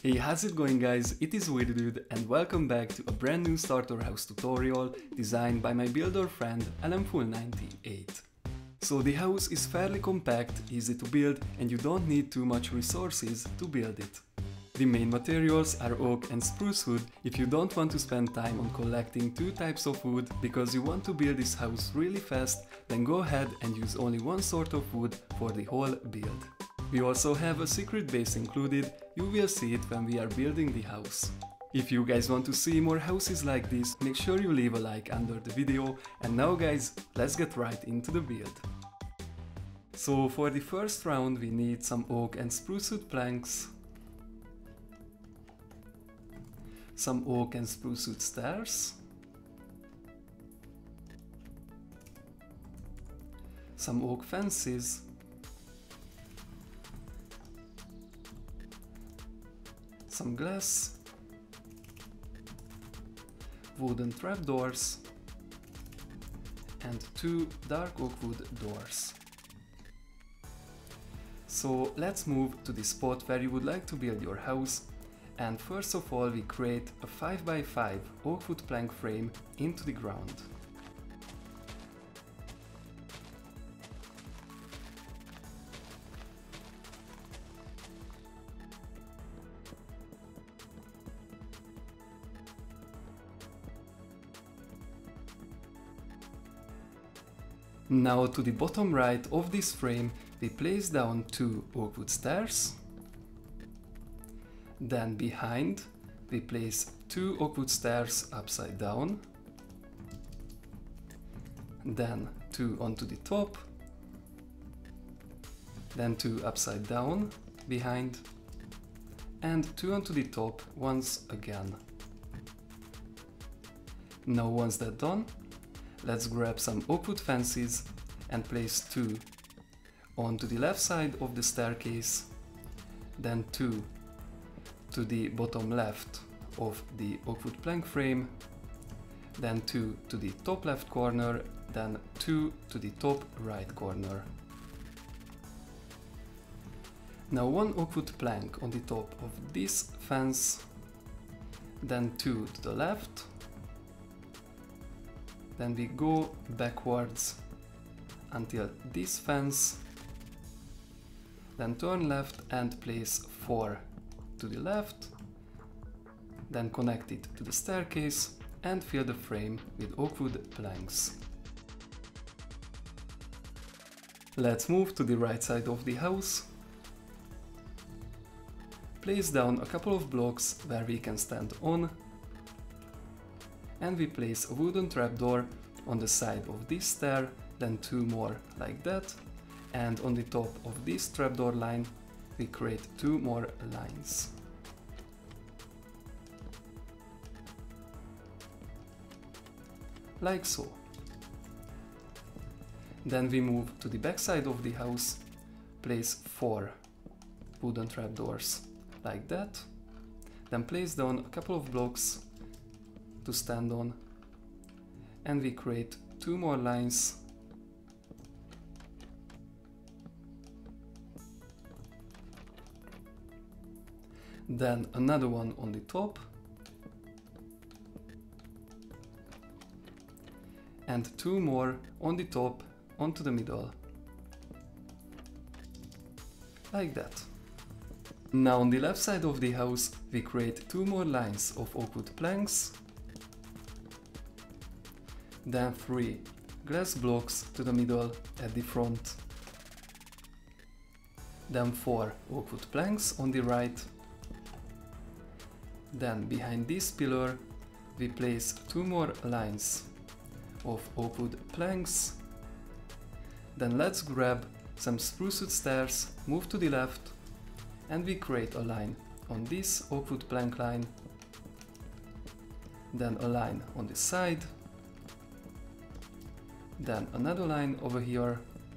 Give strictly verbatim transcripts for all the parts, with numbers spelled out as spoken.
Hey, how's it going guys? It is Weird Dude and welcome back to a brand new starter house tutorial designed by my builder friend Faithfull ninety-eight. So the house is fairly compact, easy to build and you don't need too much resources to build it. The main materials are oak and spruce wood if you don't want to spend time on collecting two types of wood because you want to build this house really fast, then go ahead and use only one sort of wood for the whole build. We also have a secret base included, you will see it when we are building the house. If you guys want to see more houses like this, make sure you leave a like under the video, and now guys, let's get right into the build. So for the first round we need some oak and spruce wood planks, some oak and spruce wood stairs, some oak fences, some glass, wooden trapdoors, and two dark oak wood doors. So let's move to the spot where you would like to build your house, and first of all we create a five by five oak wood plank frame into the ground. Now to the bottom right of this frame we place down two oak wood stairs. Then behind we place two oak wood stairs upside down. Then two onto the top. Then two upside down behind. And two onto the top once again. Now once that's done, let's grab some oak wood fences and place two onto the left side of the staircase, then two to the bottom left of the oak wood plank frame, then two to the top left corner, then two to the top right corner. Now one oak wood plank on the top of this fence, then two to the left. Then we go backwards until this fence, then turn left and place four to the left, then connect it to the staircase and fill the frame with oak wood planks. Let's move to the right side of the house. Place down a couple of blocks where we can stand on, and we place a wooden trapdoor on the side of this stair, then two more like that, and on the top of this trapdoor line we create two more lines. Like so. Then we move to the back side of the house, place four wooden trapdoors like that, then place down a couple of blocks to stand on, and we create two more lines. Then another one on the top, and two more on the top onto the middle, like that. Now on the left side of the house we create two more lines of oak wood planks, then three glass blocks to the middle at the front, then four oak wood planks on the right. Then behind this pillar we place two more lines of oak wood planks. Then let's grab some spruce wood stairs, move to the left, and we create a line on this oak wood plank line, then a line on this side, then another line over here,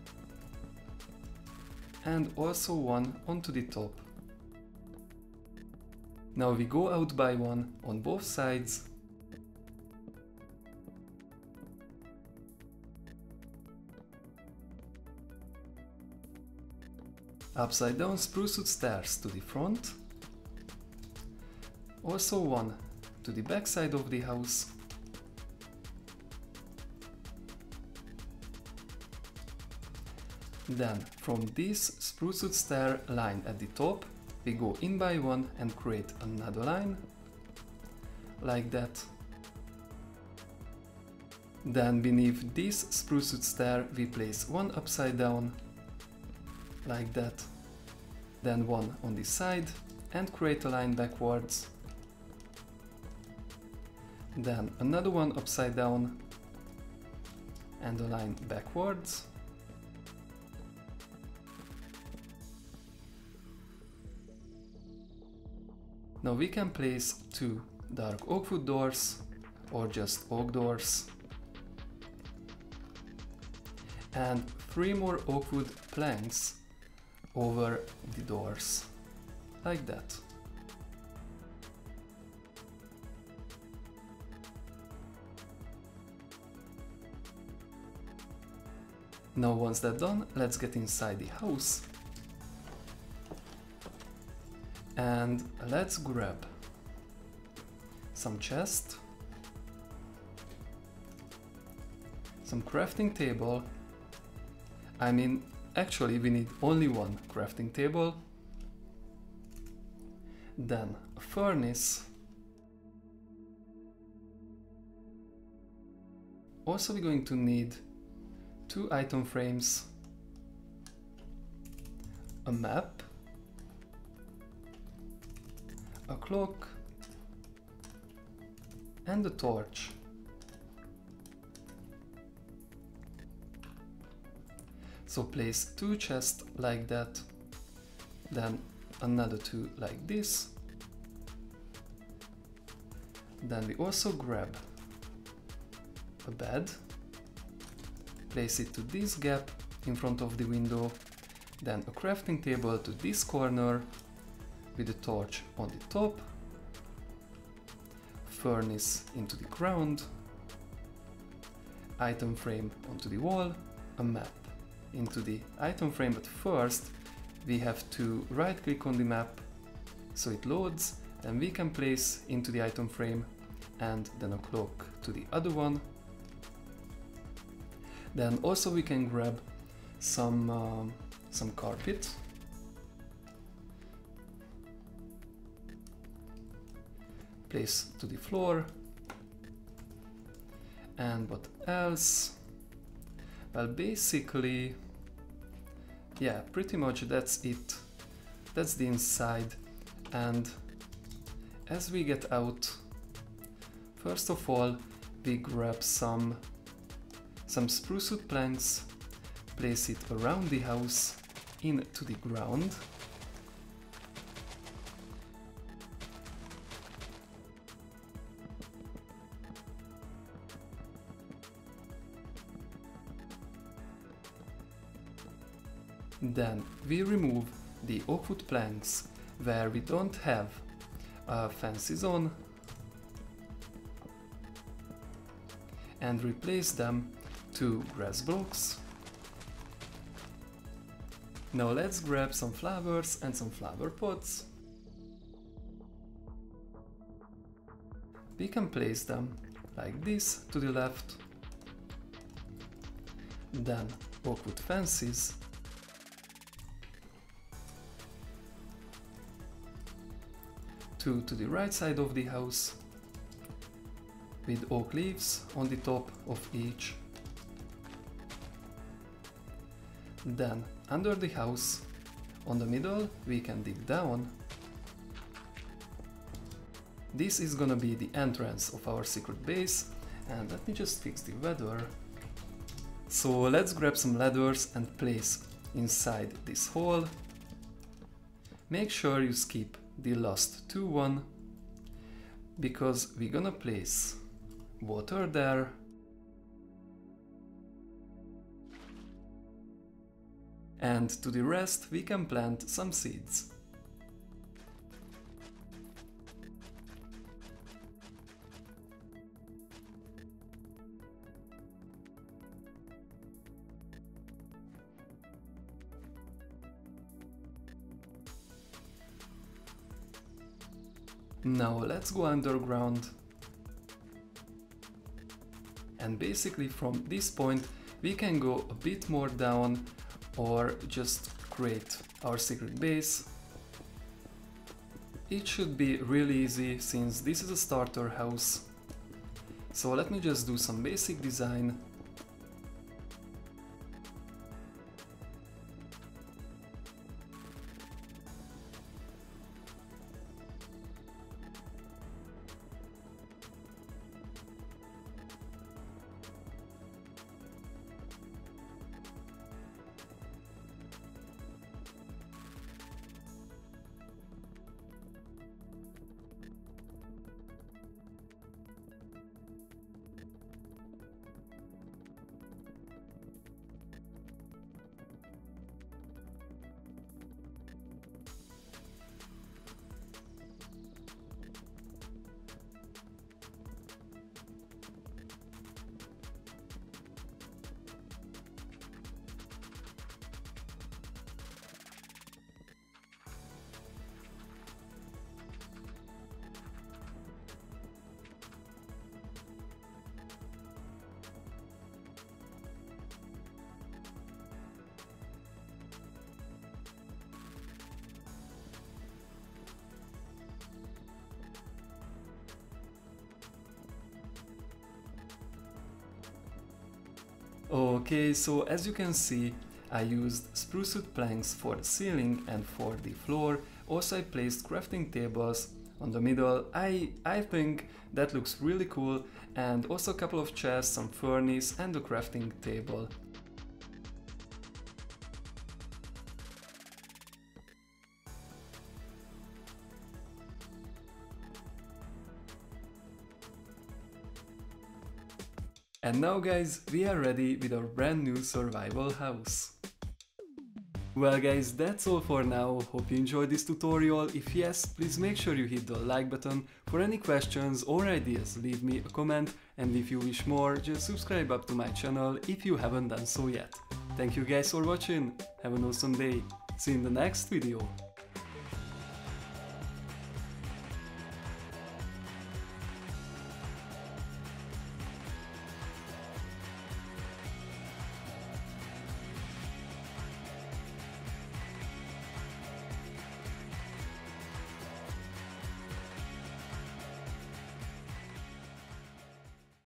and also one onto the top. Now we go out by one on both sides. Upside down spruce wood stairs to the front, also one to the back side of the house. Then from this spruce wood stair line at the top, we go in by one and create another line, like that. Then beneath this spruce wood stair we place one upside down, like that. Then one on this side and create a line backwards. Then another one upside down and a line backwards. Now we can place two dark oak wood doors or just oak doors and three more oak wood planks over the doors, like that. Now once that's done, let's get inside the house. And let's grab some chest, some crafting table. I mean, actually we need only one crafting table. Then a furnace. Also we're going to need two item frames, a map, a clock, and a torch. So place two chests like that, then another two like this. Then we also grab a bed, place it to this gap in front of the window, then a crafting table to this corner with a torch on the top, furnace into the ground, item frame onto the wall, a map into the item frame, but first we have to right click on the map so it loads, then we can place into the item frame and then a clock to the other one. Then also we can grab some, um, some carpet, place to the floor, and what else? Well, basically, yeah, pretty much that's it. That's the inside. And as we get out, first of all, we grab some some spruce wood planks, place it around the house into the ground. Then we remove the oak wood planks where we don't have uh, fences on and replace them to grass blocks. Now let's grab some flowers and some flower pots. We can place them like this to the left. Then oak wood fences. Two to the right side of the house with oak leaves on the top of each. Then under the house, on the middle, we can dig down. This is gonna be the entrance of our secret base, and let me just fix the weather. So let's grab some ladders and place inside this hole. Make sure you skip the last two one, because we're gonna place water there. And to the rest we can plant some seeds. Now let's go underground. And basically from this point we can go a bit more down or just create our secret base. It should be really easy since this is a starter house. So let me just do some basic design. Okay, so as you can see, I used spruce wood planks for the ceiling and for the floor. Also I placed crafting tables on the middle. I, I think that looks really cool, and also a couple of chests, some furnace and a crafting table. And now guys, we are ready with our brand new survival house. Well guys, that's all for now. Hope you enjoyed this tutorial. If yes, please make sure you hit the like button. For any questions or ideas, leave me a comment, and if you wish more, just subscribe up to my channel if you haven't done so yet. Thank you guys for watching. Have an awesome day. See you in the next video.